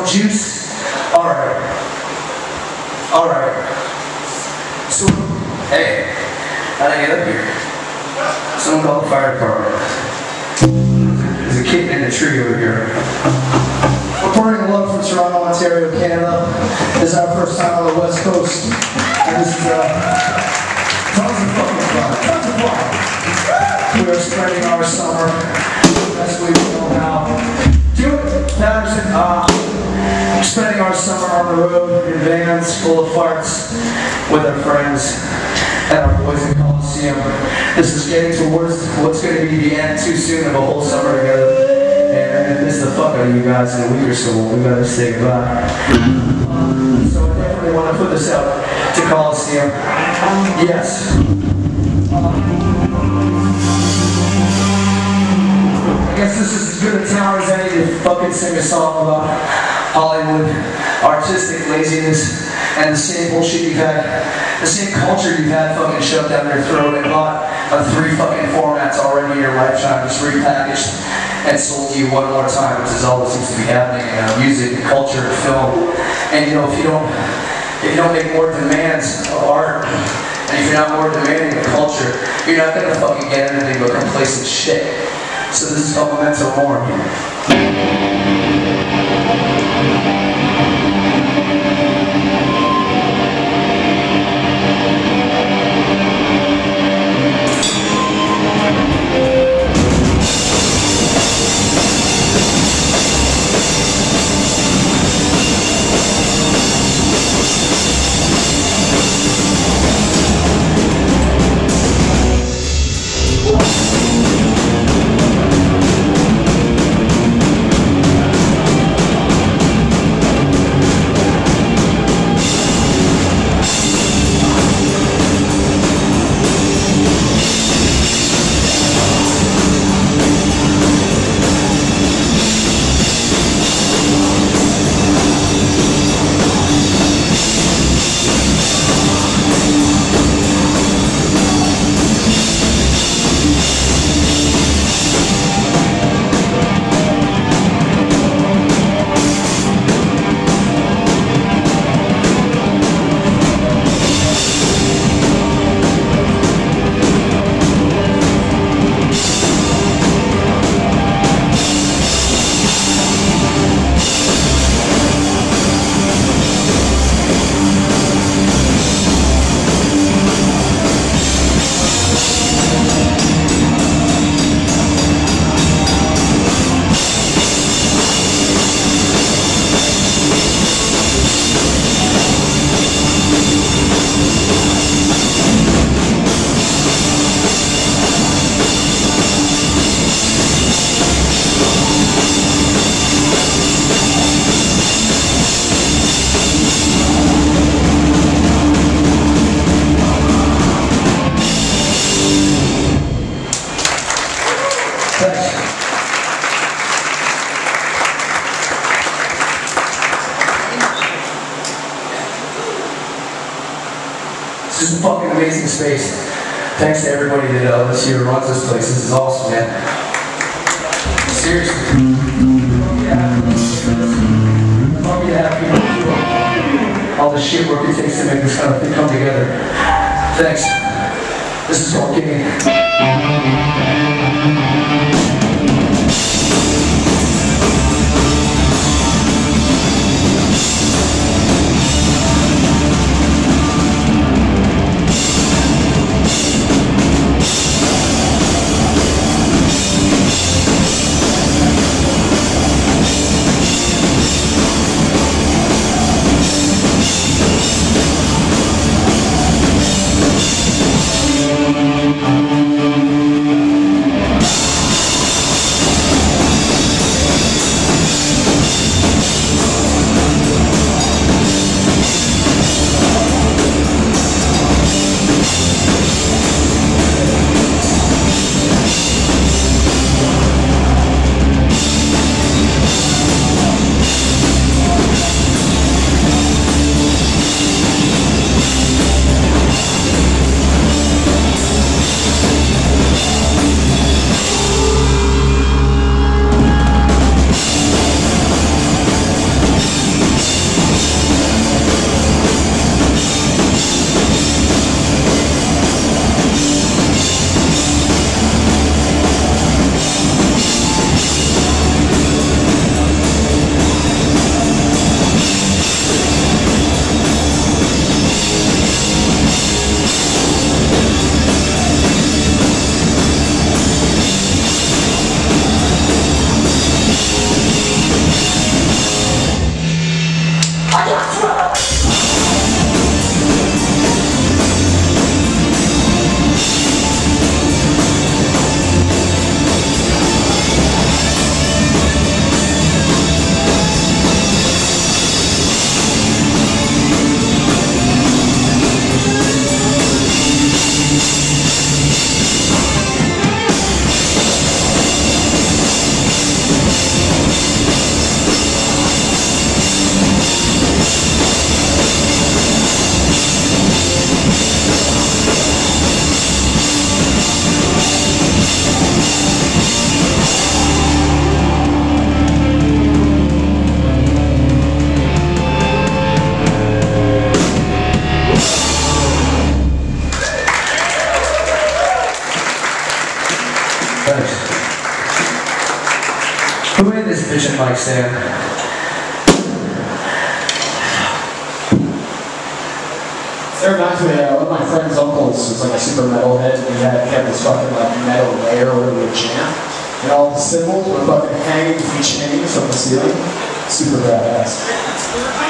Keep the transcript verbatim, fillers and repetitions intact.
juice? Alright. Alright. So, hey, how'd I get up here? Someone called the fire department. There's a kitten in a tree over here. We're pouring love from Toronto, Ontario, Canada. This is our first time on the West Coast. And this is, uh, tons of fucking fun. Tons of fun. We are spreading our summer the best way we know how. Do it, Patterson. Uh, we're spending our summer on the road in vans full of farts with our friends and our boys in Coliseum. This is getting towards what's going to be the end too soon of a whole summer together. And I miss the fuck out of you guys in a week or so when we gotta say goodbye. Um, so I definitely want to put this out to Coliseum. Yes. Um, I guess this is as good a time as any to fucking sing a song about Hollywood, artistic laziness, and the same bullshit you've had, the same culture you've had fucking shoved down your throat and bought on three fucking formats already in your lifetime, just repackaged and sold to you one more time, which is all that seems to be happening in uh, music and culture and film. And you know, if you don't, if you don't make more demands of art, and if you're not more demanding of culture, you're not gonna fucking get anything but complacent shit. So this is called Memento Mori. This is a fucking amazing space. Thanks to everybody that uh, this year runs this place. This is awesome, man. Seriously. I'm lucky to have people do all the shit work it takes to make this kind of thing come together. Thanks. This is called Gimme. Who made this bitchin' mic stand? It reminds me of one of my friend's uncles was like a super metalhead, and he had, he had this fucking like metal layer where he would jam, and all the cymbals were fucking hanging from chains from the ceiling. Super badass.